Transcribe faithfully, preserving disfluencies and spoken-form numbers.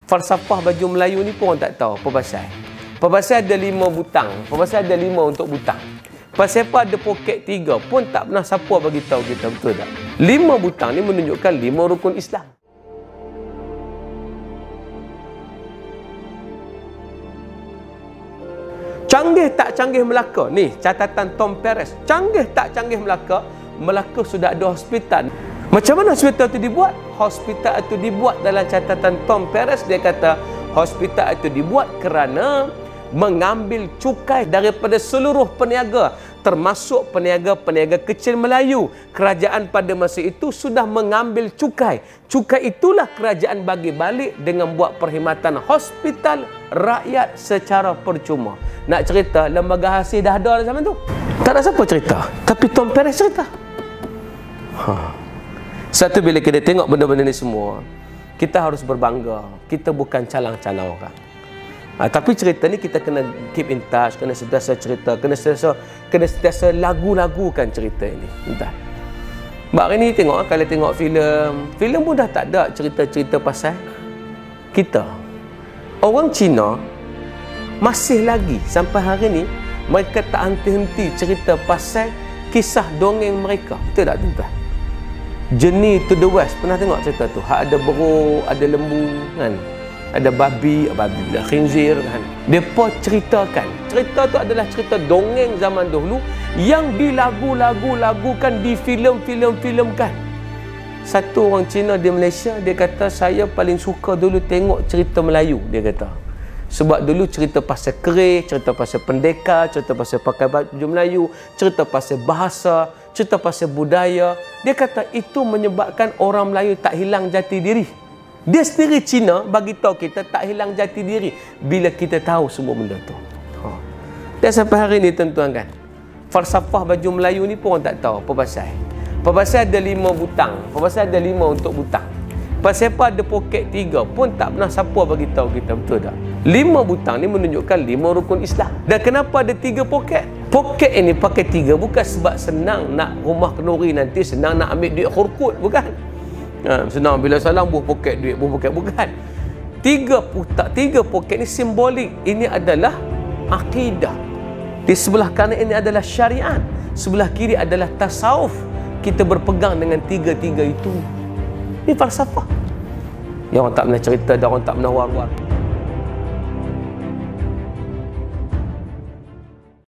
Falsafah baju Melayu ni pun orang tak tahu apa pasal. Apa pasal ada lima butang, apa pasal ada lima untuk butang. Pasal apa ada poket tiga pun tak pernah siapa bagi tahu kita, betul tak? Lima butang ni menunjukkan lima rukun Islam. Canggih tak canggih Melaka? Ni catatan Tom Perez. Canggih tak canggih Melaka? Melaka sudah ada hospital. Macam mana hospital itu dibuat? Hospital itu dibuat dalam catatan Tom Perez. Dia kata hospital itu dibuat kerana mengambil cukai daripada seluruh peniaga, termasuk peniaga-peniaga kecil Melayu. Kerajaan pada masa itu sudah mengambil cukai. Cukai itulah kerajaan bagi balik dengan buat perkhidmatan hospital rakyat secara percuma. Nak cerita, lembaga hasil dah ada zaman tu. Tak ada siapa cerita. Tapi Tom Perez cerita. Ha. Satu, bila kita tengok benda-benda ni semua, kita harus berbangga. Kita bukan calang-calang orang. Ha, tapi cerita ni kita kena keep in touch, kena sentiasa cerita, kena sentiasa, kena sentiasa lagu-lagukan cerita ini. Entah. Mbak hari ni tengok, kalau tengok filem, filem pun dah tak ada cerita-cerita pasal kita. Orang Cina masih lagi sampai hari ni mereka tak henti-henti cerita pasal kisah dongeng mereka. Betul tak tuan-tuan? Journey to the West, pernah tengok cerita tu? Hak ada beruk, ada lembu kan? Ada babi, babi bila khinzir kan. Depa ceritakan. Cerita tu adalah cerita dongeng zaman dahulu yang dilagu-lagu-lagukan, di filem-filem-filmkan. Satu orang Cina di Malaysia, dia kata saya paling suka dulu tengok cerita Melayu, dia kata. Sebab dulu cerita pasal keris, cerita pasal pendekar, cerita pasal pakai baju Melayu, cerita pasal bahasa, cerita pasal budaya. Dia kata itu menyebabkan orang Melayu tak hilang jati diri. Dia sendiri Cina bagi tahu kita tak hilang jati diri bila kita tahu semua benda tu. Ha. Dan sampai hari ni tuan-tuan kan, falsafah baju Melayu ni pun orang tak tahu apa pasal. Apa pasal ada lima butang, apa pasal ada lima untuk butang. Pasal apa ada poket tiga pun tak pernah siapa bagi tahu kita, betul tak? Lima butang ni menunjukkan lima rukun Islam. Dan kenapa ada tiga poket? Poket ini pakai tiga bukan sebab senang nak rumah kenduri nanti, senang nak ambil duit khurkut, bukan. Ha, senang bila salam buh poket duit, buh poket, bukan. Tiga putak, tiga poket ni simbolik. Ini adalah akidah. Di sebelah kanan ini adalah syariat. Sebelah kiri adalah tasawuf. Kita berpegang dengan tiga-tiga itu. Ini falsafah. Yang orang tak pernah cerita dan orang tak pernah war-war.